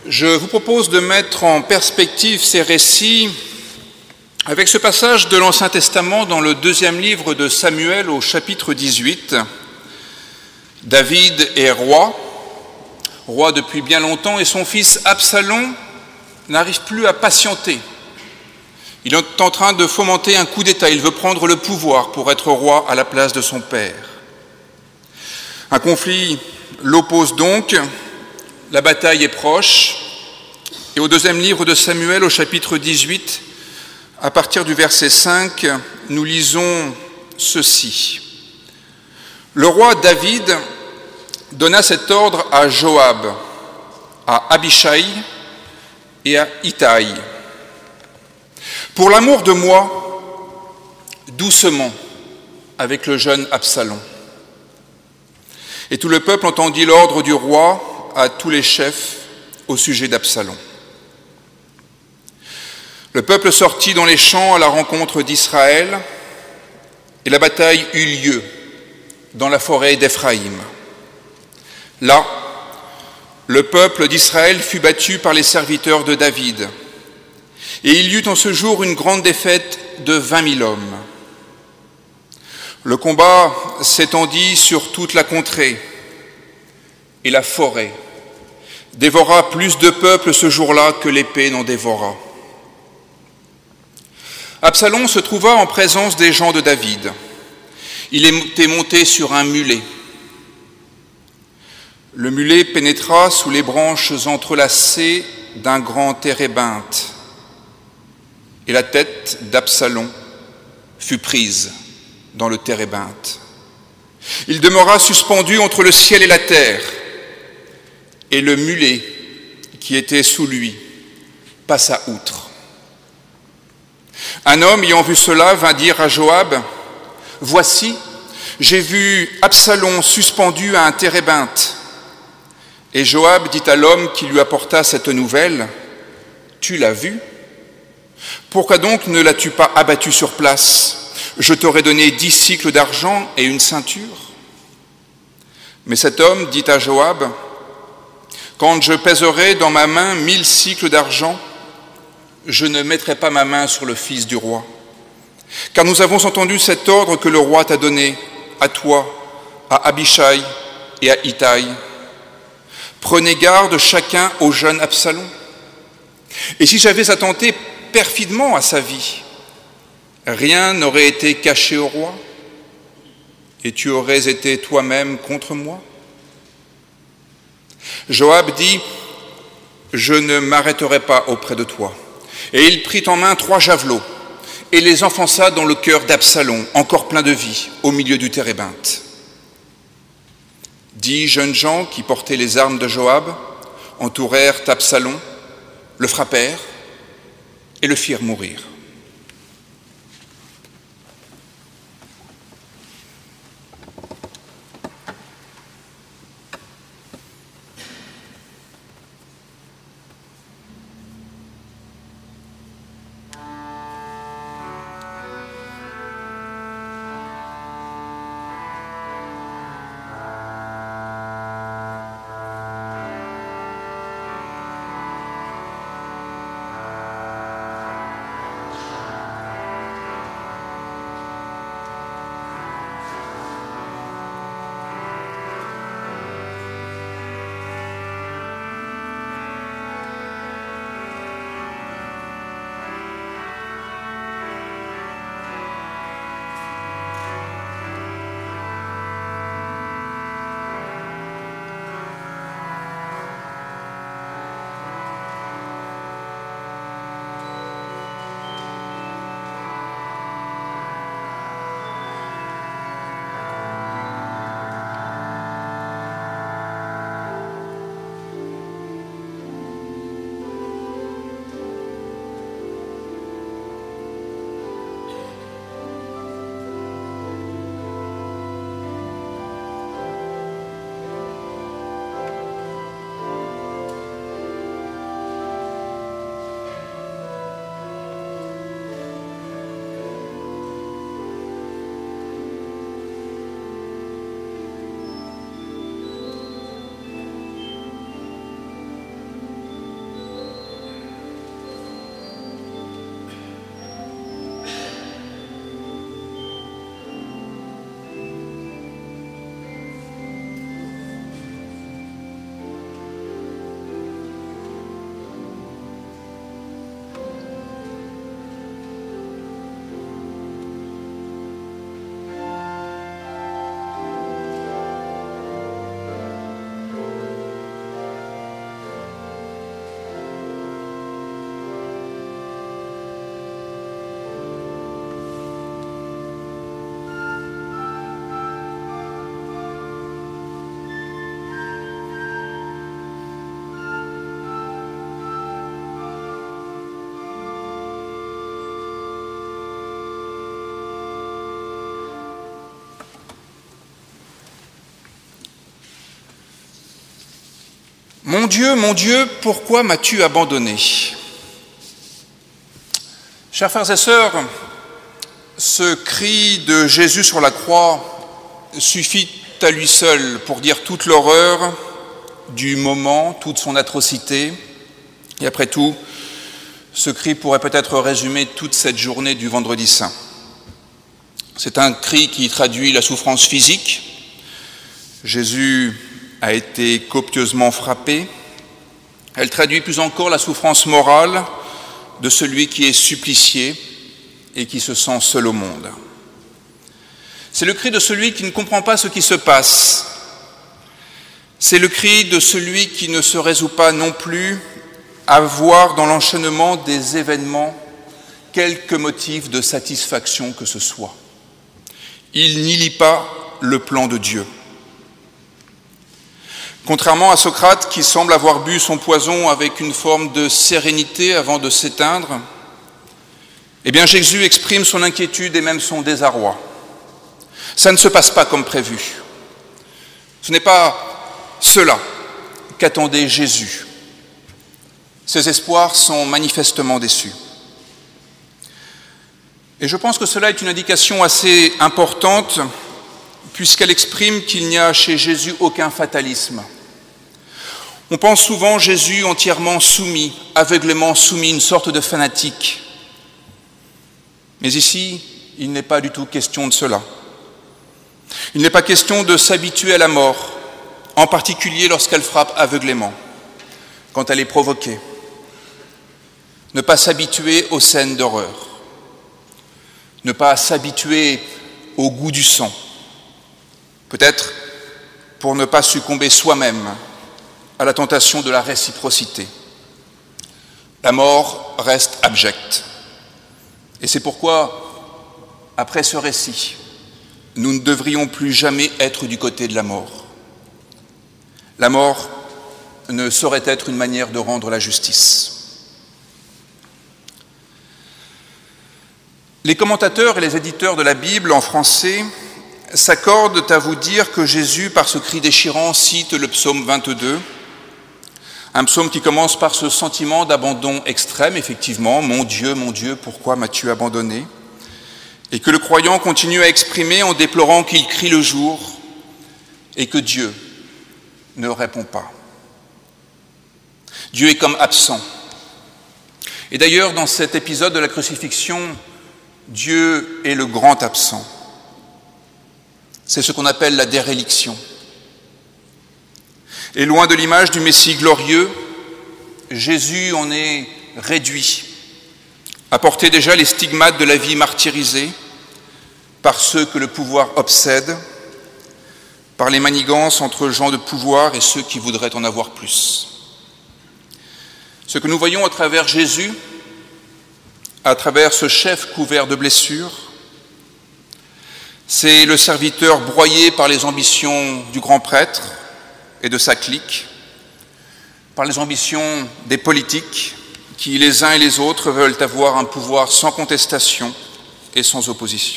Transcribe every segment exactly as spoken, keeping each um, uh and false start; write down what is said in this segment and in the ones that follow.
Je vous propose de mettre en perspective ces récits avec ce passage de l'Ancien Testament dans le deuxième livre de Samuel au chapitre dix-huit. David est roi, roi depuis bien longtemps, et son fils Absalom n'arrive plus à patienter. Il est en train de fomenter un coup d'État, il veut prendre le pouvoir pour être roi à la place de son père. Un conflit l'oppose donc, la bataille est proche, et au deuxième livre de Samuel, au chapitre dix-huit, à partir du verset cinq, nous lisons ceci. Le roi David donna cet ordre à Joab, à Abishai et à Itaï. Pour l'amour de moi, doucement avec le jeune Absalom. Et tout le peuple entendit l'ordre du roi à tous les chefs au sujet d'Absalom. Le peuple sortit dans les champs à la rencontre d'Israël, et la bataille eut lieu dans la forêt d'Éphraïm. Là, le peuple d'Israël fut battu par les serviteurs de David, et il y eut en ce jour une grande défaite de vingt mille hommes. Le combat s'étendit sur toute la contrée, et la forêt dévora plus de peuple ce jour-là que l'épée n'en dévora. Absalom se trouva en présence des gens de David. Il était monté sur un mulet. Le mulet pénétra sous les branches entrelacées d'un grand térébinthe, et la tête d'Absalom fut prise dans le térébinthe. Il demeura suspendu entre le ciel et la terre, et le mulet qui était sous lui passa outre. Un homme ayant vu cela vint dire à Joab, « Voici, j'ai vu Absalom suspendu à un térébinthe. » Et Joab dit à l'homme qui lui apporta cette nouvelle, « Tu l'as vu? Pourquoi donc ne l'as-tu pas abattu sur place? Je t'aurais donné dix cycles d'argent et une ceinture. » Mais cet homme dit à Joab, « Quand je pèserai dans ma main mille cycles d'argent, je ne mettrai pas ma main sur le fils du roi. Car nous avons entendu cet ordre que le roi t'a donné, à toi, à Abishai et à Itaï. Prenez garde chacun au jeune Absalom. Et si j'avais attenté perfidement à sa vie, rien n'aurait été caché au roi, et tu aurais été toi-même contre moi. » Joab dit, « Je ne m'arrêterai pas auprès de toi. » Et il prit en main trois javelots et les enfonça dans le cœur d'Absalom, encore plein de vie, au milieu du térébinthe. Dix jeunes gens qui portaient les armes de Joab entourèrent Absalom, le frappèrent et le firent mourir. Mon Dieu, mon Dieu, pourquoi m'as-tu abandonné ? Chers frères et sœurs, ce cri de Jésus sur la croix suffit à lui seul pour dire toute l'horreur du moment, toute son atrocité. Et après tout, ce cri pourrait peut-être résumer toute cette journée du Vendredi Saint. C'est un cri qui traduit la souffrance physique. Jésus a été copieusement frappé. Elle traduit plus encore la souffrance morale de celui qui est supplicié et qui se sent seul au monde. C'est le cri de celui qui ne comprend pas ce qui se passe. C'est le cri de celui qui ne se résout pas non plus à voir dans l'enchaînement des événements quelque motif de satisfaction que ce soit. Il n'y lit pas le plan de Dieu. Contrairement à Socrate, qui semble avoir bu son poison avec une forme de sérénité avant de s'éteindre, eh bien Jésus exprime son inquiétude et même son désarroi. Ça ne se passe pas comme prévu. Ce n'est pas cela qu'attendait Jésus. Ses espoirs sont manifestement déçus. Et je pense que cela est une indication assez importante, puisqu'elle exprime qu'il n'y a chez Jésus aucun fatalisme. On pense souvent Jésus entièrement soumis, aveuglément soumis, une sorte de fanatique. Mais ici, il n'est pas du tout question de cela. Il n'est pas question de s'habituer à la mort, en particulier lorsqu'elle frappe aveuglément, quand elle est provoquée. Ne pas s'habituer aux scènes d'horreur. Ne pas s'habituer au goût du sang. Peut-être pour ne pas succomber soi-même à la tentation de la réciprocité. La mort reste abjecte. Et c'est pourquoi, après ce récit, nous ne devrions plus jamais être du côté de la mort. La mort ne saurait être une manière de rendre la justice. Les commentateurs et les éditeurs de la Bible en français s'accordent à vous dire que Jésus, par ce cri déchirant, cite le psaume vingt-deux, un psaume qui commence par ce sentiment d'abandon extrême, effectivement, « Mon Dieu, mon Dieu, pourquoi m'as-tu abandonné ?» et que le croyant continue à exprimer en déplorant qu'il crie le jour et que Dieu ne répond pas. Dieu est comme absent. Et d'ailleurs, dans cet épisode de la crucifixion, Dieu est le grand absent. C'est ce qu'on appelle la déréliction. Et loin de l'image du Messie glorieux, Jésus en est réduit, à porter déjà les stigmates de la vie martyrisée par ceux que le pouvoir obsède, par les manigances entre gens de pouvoir et ceux qui voudraient en avoir plus. Ce que nous voyons à travers Jésus, à travers ce chef couvert de blessures, c'est le serviteur broyé par les ambitions du grand prêtre et de sa clique, par les ambitions des politiques qui, les uns et les autres, veulent avoir un pouvoir sans contestation et sans opposition.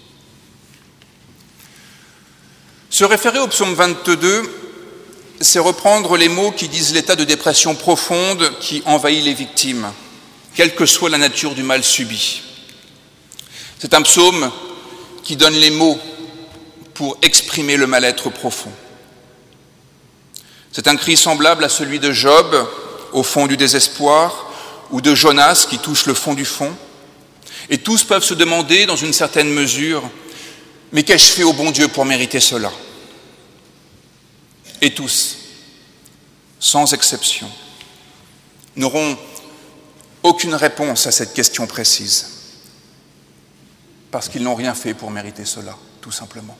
Se référer au psaume vingt-deux, c'est reprendre les mots qui disent l'état de dépression profonde qui envahit les victimes, quelle que soit la nature du mal subi. C'est un psaume qui donne les mots pour exprimer le mal-être profond. C'est un cri semblable à celui de Job, au fond du désespoir, ou de Jonas qui touche le fond du fond. Et tous peuvent se demander, dans une certaine mesure, « Mais qu'ai-je fait au bon Dieu pour mériter cela ?» Et tous, sans exception, n'auront aucune réponse à cette question précise, parce qu'ils n'ont rien fait pour mériter cela, tout simplement.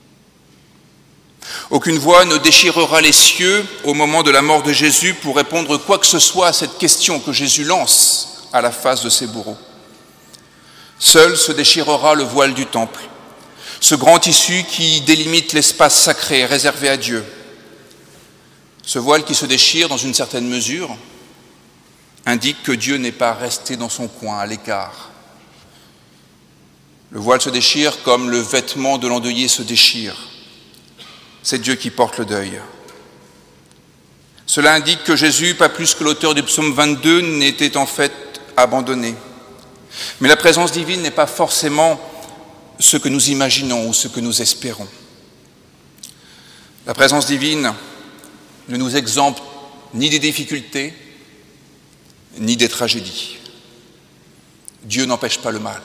Aucune voix ne déchirera les cieux au moment de la mort de Jésus pour répondre quoi que ce soit à cette question que Jésus lance à la face de ses bourreaux. Seul se déchirera le voile du temple, ce grand tissu qui délimite l'espace sacré réservé à Dieu. Ce voile qui se déchire dans une certaine mesure indique que Dieu n'est pas resté dans son coin, à l'écart. Le voile se déchire comme le vêtement de l'endeuillé se déchire. C'est Dieu qui porte le deuil. Cela indique que Jésus, pas plus que l'auteur du psaume vingt-deux, n'était en fait abandonné. Mais la présence divine n'est pas forcément ce que nous imaginons ou ce que nous espérons. La présence divine ne nous exempte ni des difficultés, ni des tragédies. Dieu n'empêche pas le mal.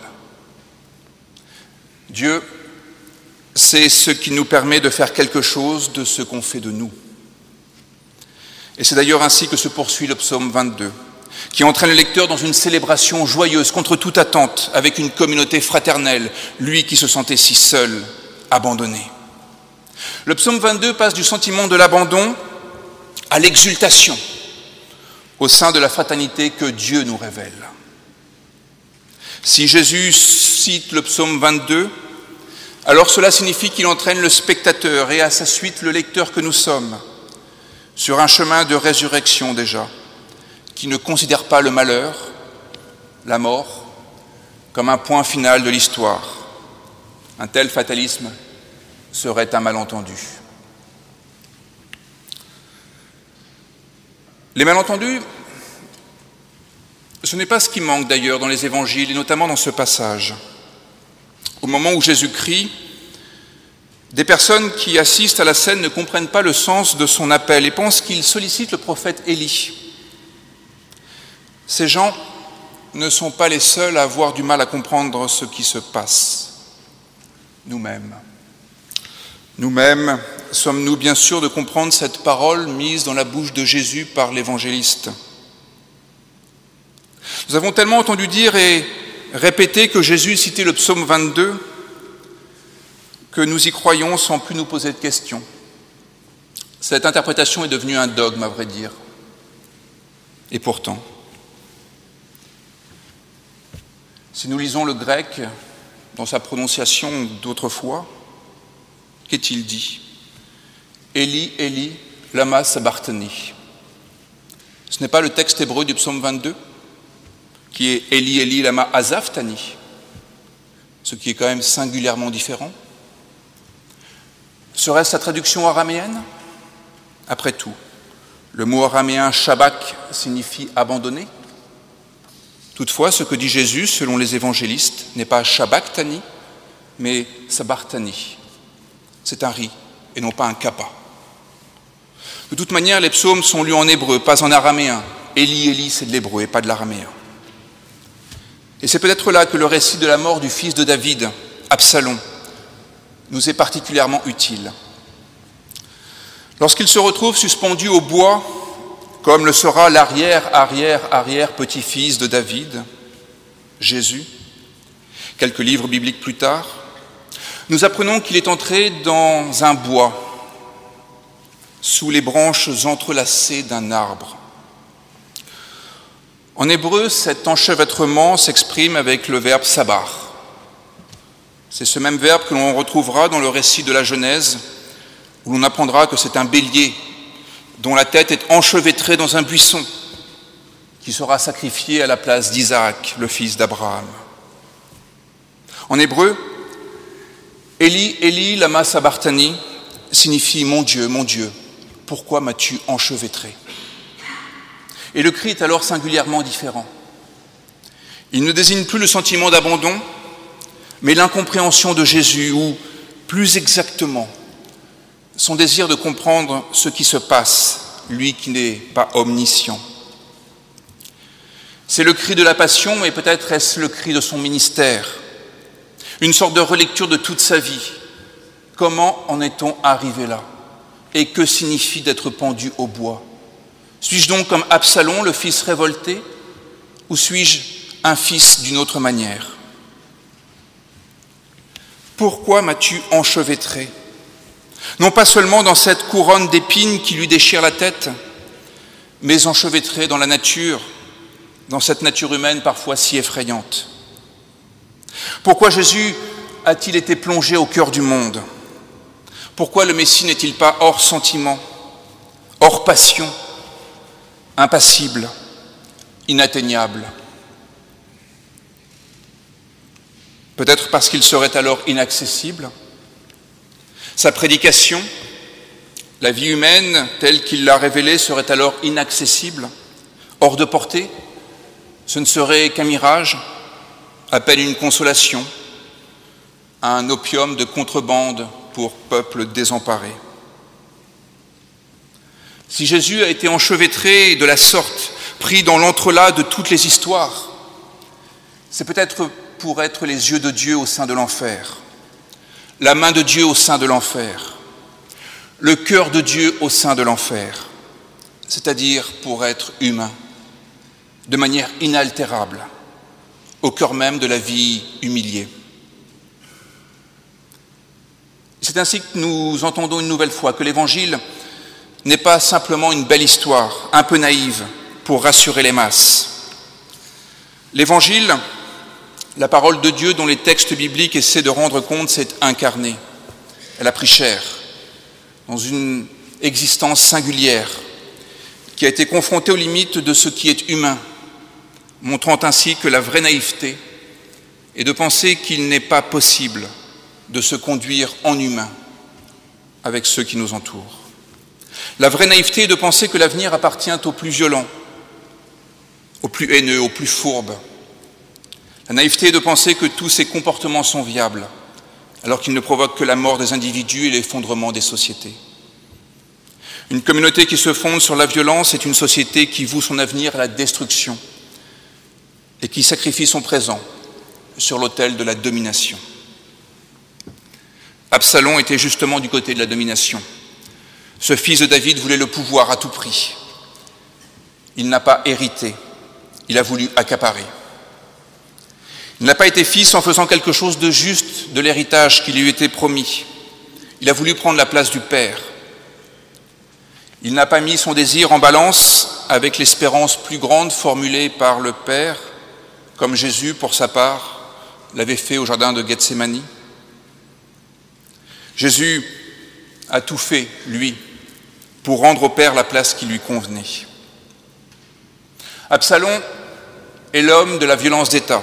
Dieu, c'est ce qui nous permet de faire quelque chose de ce qu'on fait de nous. Et c'est d'ailleurs ainsi que se poursuit le psaume vingt-deux, qui entraîne le lecteur dans une célébration joyeuse, contre toute attente, avec une communauté fraternelle, lui qui se sentait si seul, abandonné. Le psaume vingt-deux passe du sentiment de l'abandon à l'exultation au sein de la fraternité que Dieu nous révèle. Si Jésus cite le psaume vingt-deux, alors cela signifie qu'il entraîne le spectateur et à sa suite le lecteur que nous sommes sur un chemin de résurrection déjà, qui ne considère pas le malheur, la mort, comme un point final de l'histoire. Un tel fatalisme serait un malentendu. Les malentendus, ce n'est pas ce qui manque d'ailleurs dans les évangiles, et notamment dans ce passage. Au moment où Jésus crie, des personnes qui assistent à la scène ne comprennent pas le sens de son appel et pensent qu'il sollicite le prophète Élie. Ces gens ne sont pas les seuls à avoir du mal à comprendre ce qui se passe. Nous-mêmes. Nous-mêmes, sommes-nous bien sûrs de comprendre cette parole mise dans la bouche de Jésus par l'évangéliste? Nous avons tellement entendu dire et répéter que Jésus citait le psaume vingt-deux que nous y croyons sans plus nous poser de questions. Cette interprétation est devenue un dogme, à vrai dire. Et pourtant, si nous lisons le grec dans sa prononciation d'autrefois, qu'est-il dit? Eli, Eli, lama sabachthani. Ce n'est pas le texte hébreu du psaume vingt-deux, qui est Eli, Eli, lama azaphtani, ce qui est quand même singulièrement différent. Serait-ce la traduction araméenne? Après tout, le mot araméen shabak signifie abandonner. Toutefois, ce que dit Jésus, selon les évangélistes, n'est pas shabaktani, mais sabachthani. C'est un ri et non pas un kappa. De toute manière, les psaumes sont lus en hébreu, pas en araméen. Élie, Élie, c'est de l'hébreu et pas de l'araméen. Et c'est peut-être là que le récit de la mort du fils de David, Absalom, nous est particulièrement utile. Lorsqu'il se retrouve suspendu au bois, comme le sera l'arrière, arrière, arrière petit-fils de David, Jésus, quelques livres bibliques plus tard, nous apprenons qu'il est entré dans un bois, sous les branches entrelacées d'un arbre. En hébreu, cet enchevêtrement s'exprime avec le verbe sabar. C'est ce même verbe que l'on retrouvera dans le récit de la Genèse, où l'on apprendra que c'est un bélier dont la tête est enchevêtrée dans un buisson, qui sera sacrifié à la place d'Isaac, le fils d'Abraham. En hébreu, Eli, Eli, lama sabachthani signifie « Mon Dieu, mon Dieu, pourquoi m'as-tu enchevêtré ?» Et le cri est alors singulièrement différent. Il ne désigne plus le sentiment d'abandon, mais l'incompréhension de Jésus, ou plus exactement, son désir de comprendre ce qui se passe, lui qui n'est pas omniscient. C'est le cri de la passion, mais peut-être est-ce le cri de son ministère, une sorte de relecture de toute sa vie. Comment en est-on arrivé là? Et que signifie d'être pendu au bois? Suis-je donc comme Absalom, le fils révolté, ou suis-je un fils d'une autre manière? Pourquoi m'as-tu enchevêtré? Non pas seulement dans cette couronne d'épines qui lui déchire la tête, mais enchevêtré dans la nature, dans cette nature humaine parfois si effrayante. Pourquoi Jésus a-t-il été plongé au cœur du monde? Pourquoi le Messie n'est-il pas hors sentiment, hors passion, impassible, inatteignable? Peut-être parce qu'il serait alors inaccessible. Sa prédication, La vie humaine, telle qu'il l'a révélée, serait alors inaccessible, hors de portée. Ce ne serait qu'un mirage, à peine une consolation, un opium de contrebande pour peuple désemparé. Si Jésus a été enchevêtré de la sorte, pris dans l'entrelac de toutes les histoires, c'est peut-être pour être les yeux de Dieu au sein de l'enfer, la main de Dieu au sein de l'enfer, le cœur de Dieu au sein de l'enfer, c'est-à-dire pour être humain, de manière inaltérable, au cœur même de la vie humiliée. C'est ainsi que nous entendons une nouvelle fois que l'Évangile n'est pas simplement une belle histoire, un peu naïve, pour rassurer les masses. L'Évangile, la parole de Dieu dont les textes bibliques essaient de rendre compte, s'est incarnée. Elle a pris chair dans une existence singulière qui a été confrontée aux limites de ce qui est humain, montrant ainsi que la vraie naïveté est de penser qu'il n'est pas possible de se conduire en humain avec ceux qui nous entourent. La vraie naïveté est de penser que l'avenir appartient aux plus violents, aux plus haineux, aux plus fourbes. La naïveté est de penser que tous ces comportements sont viables, alors qu'ils ne provoquent que la mort des individus et l'effondrement des sociétés. Une communauté qui se fonde sur la violence est une société qui voue son avenir à la destruction et qui sacrifie son présent sur l'autel de la domination. Absalom était justement du côté de la domination. Ce fils de David voulait le pouvoir à tout prix. Il n'a pas hérité, il a voulu accaparer. Il n'a pas été fils en faisant quelque chose de juste de l'héritage qui lui était promis. Il a voulu prendre la place du père. Il n'a pas mis son désir en balance avec l'espérance plus grande formulée par le Père, comme Jésus, pour sa part, l'avait fait au jardin de Gethsémani. Jésus a tout fait, lui, pour rendre au Père la place qui lui convenait. Absalom est l'homme de la violence d'État.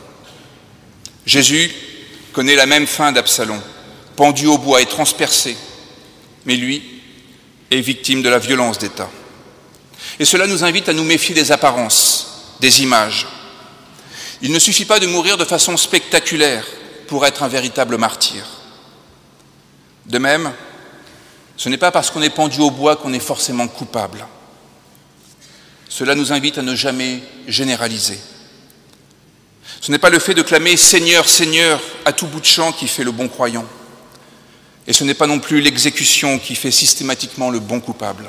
Jésus connaît la même fin d'Absalom, pendu au bois et transpercé, mais lui est victime de la violence d'État. Et cela nous invite à nous méfier des apparences, des images. Il ne suffit pas de mourir de façon spectaculaire pour être un véritable martyr. De même, ce n'est pas parce qu'on est pendu au bois qu'on est forcément coupable. Cela nous invite à ne jamais généraliser. Ce n'est pas le fait de clamer « Seigneur, Seigneur » à tout bout de champ qui fait le bon croyant. Et ce n'est pas non plus l'exécution qui fait systématiquement le bon coupable.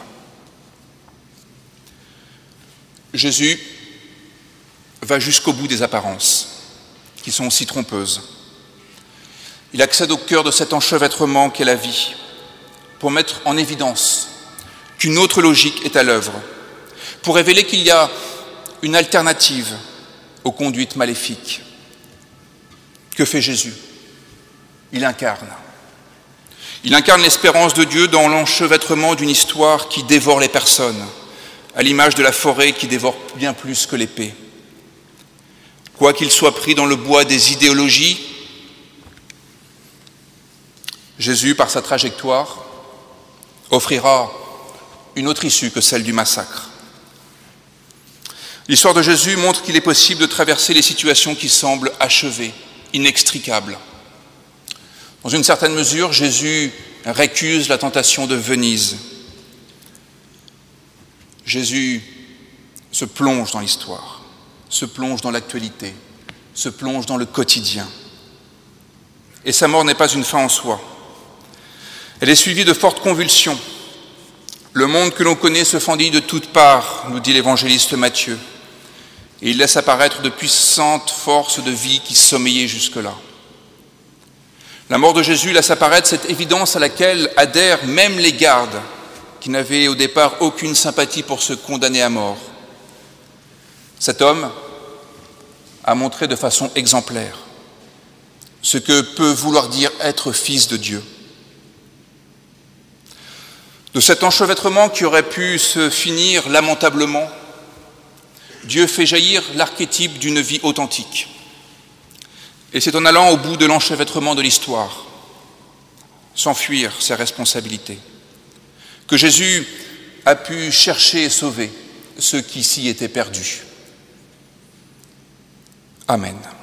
Jésus va jusqu'au bout des apparences, qui sont si trompeuses. Il accède au cœur de cet enchevêtrement qu'est la vie, pour mettre en évidence qu'une autre logique est à l'œuvre, pour révéler qu'il y a une alternative aux conduites maléfiques. Que fait Jésus? Il incarne. Il incarne l'espérance de Dieu dans l'enchevêtrement d'une histoire qui dévore les personnes, à l'image de la forêt qui dévore bien plus que l'épée. Quoi qu'il soit pris dans le bois des idéologies, Jésus, par sa trajectoire, offrira une autre issue que celle du massacre. L'histoire de Jésus montre qu'il est possible de traverser les situations qui semblent achevées, inextricables. Dans une certaine mesure, Jésus récuse la tentation de Venise. Jésus se plonge dans l'histoire, se plonge dans l'actualité, se plonge dans le quotidien. Et sa mort n'est pas une fin en soi. Elle est suivie de fortes convulsions. Le monde que l'on connaît se fendit de toutes parts, nous dit l'évangéliste Matthieu, et il laisse apparaître de puissantes forces de vie qui sommeillaient jusque-là. La mort de Jésus laisse apparaître cette évidence à laquelle adhèrent même les gardes, qui n'avaient au départ aucune sympathie pour se condamner à mort. Cet homme a montré de façon exemplaire ce que peut vouloir dire être fils de Dieu. De cet enchevêtrement qui aurait pu se finir lamentablement, Dieu fait jaillir l'archétype d'une vie authentique. Et c'est en allant au bout de l'enchevêtrement de l'histoire, sans fuir ses responsabilités, que Jésus a pu chercher et sauver ceux qui s'y étaient perdus. Amen.